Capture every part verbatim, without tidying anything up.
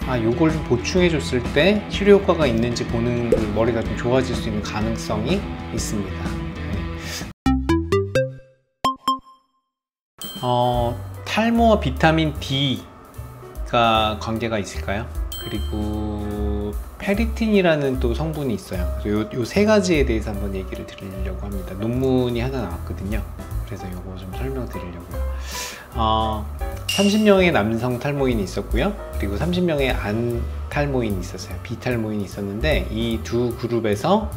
아 요걸 좀 보충해 줬을 때 치료 효과가 있는지 보는 그 머리가 좀 좋아질 수 있는 가능성이 있습니다. 네. 어, 탈모와 비타민 D가 관계가 있을까요? 그리고 페리틴이라는 또 성분이 있어요. 그래서 요 세 가지에 대해서 한번 얘기를 드리려고 합니다. 논문이 하나 나왔거든요. 그래서 요거 좀 설명드리려고요. 어, 삼십 명의 남성 탈모인이 있었고요. 그리고 삼십 명의 안 탈모인이 있었어요. 비탈모인이 있었는데 이 두 그룹에서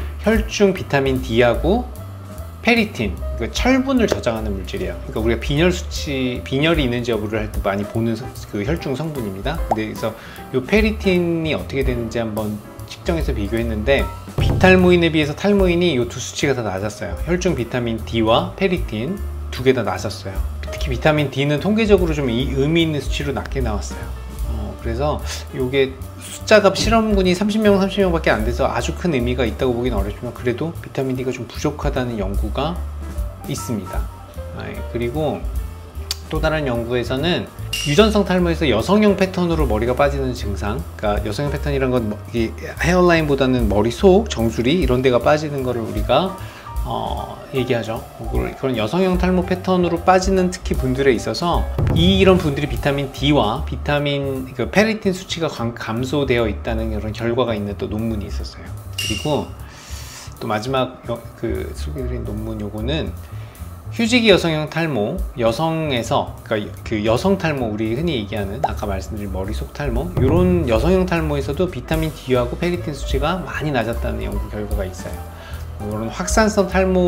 혈중 비타민 D하고 페리틴, 그러니까 철분을 저장하는 물질이에요. 그러니까 우리가 빈혈 수치, 빈혈이 있는지 여부를 할 때 많이 보는 그 혈중 성분입니다. 근데 그래서 이 페리틴이 어떻게 되는지 한번 측정해서 비교했는데 비탈모인에 비해서 탈모인이 이 두 수치가 더 낮았어요. 혈중 비타민 D와 페리틴 두 개 다 낮았어요. 특히 비타민 D는 통계적으로 좀 의미 있는 수치로 낮게 나왔어요. 어, 그래서 이게 숫자가 실험군이 삼십 명, 삼십 명밖에 안 돼서 아주 큰 의미가 있다고 보기는 어렵지만 그래도 비타민 D가 좀 부족하다는 연구가 있습니다. 아, 그리고 또 다른 연구에서는 유전성 탈모에서 여성형 패턴으로 머리가 빠지는 증상, 그러니까 여성형 패턴이란 건 이 헤어라인보다는 머리 속 정수리 이런 데가 빠지는 거를 우리가 어, 얘기하죠. 그런 여성형 탈모 패턴으로 빠지는 특히 분들에 있어서 이, 이런 분들이 비타민 D와 비타민 그 페리틴 수치가 감, 감소되어 있다는 그런 결과가 있는 또 논문이 있었어요. 그리고 또 마지막 여, 그 소개드린 논문 요거는 휴지기 여성형 탈모, 여성에서 그러니까 그 여성 탈모, 우리 흔히 얘기하는 아까 말씀드린 머리속 탈모, 이런 여성형 탈모에서도 비타민 D하고 페리틴 수치가 많이 낮았다는 연구 결과가 있어요. 이런 확산성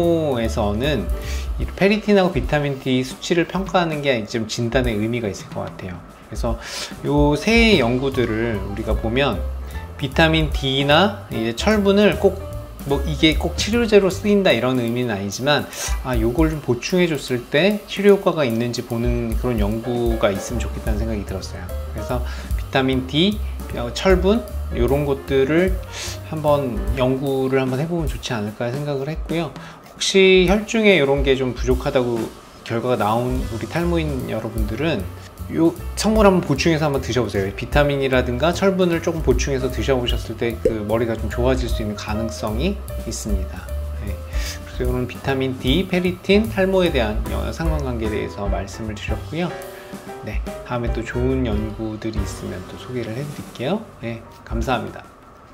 탈모에서는 이 페리틴하고 비타민 D 수치를 평가하는 게 좀 진단에 의미가 있을 것 같아요. 그래서 요 세 연구들을 우리가 보면 비타민 D나 이제 철분을 꼭 뭐 이게 꼭 치료제로 쓰인다 이런 의미는 아니지만 아 요걸 좀 보충해 줬을 때 치료 효과가 있는지 보는 그런 연구가 있으면 좋겠다는 생각이 들었어요. 그래서 비타민 D, 철분 이런 것들을 한번 연구를 한번 해보면 좋지 않을까 생각을 했고요. 혹시 혈중에 이런 게 좀 부족하다고 결과가 나온 우리 탈모인 여러분들은 요 성분 한번 보충해서 한번 드셔보세요. 비타민이라든가 철분을 조금 보충해서 드셔보셨을 때 그 머리가 좀 좋아질 수 있는 가능성이 있습니다. 네. 그래서 이런 비타민 D, 페리틴, 탈모에 대한 상관관계에 대해서 말씀을 드렸고요. 네, 다음에 또 좋은 연구들이 있으면 또 소개를 해드릴게요. 네, 감사합니다.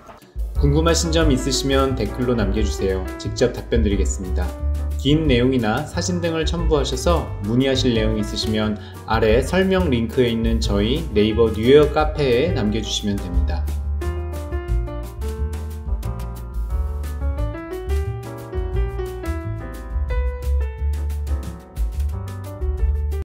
궁금하신 점 있으시면 댓글로 남겨주세요. 직접 답변 드리겠습니다. 긴 내용이나 사진 등을 첨부하셔서 문의하실 내용이 있으시면 아래 설명 링크에 있는 저희 네이버 뉴웨어 카페에 남겨주시면 됩니다.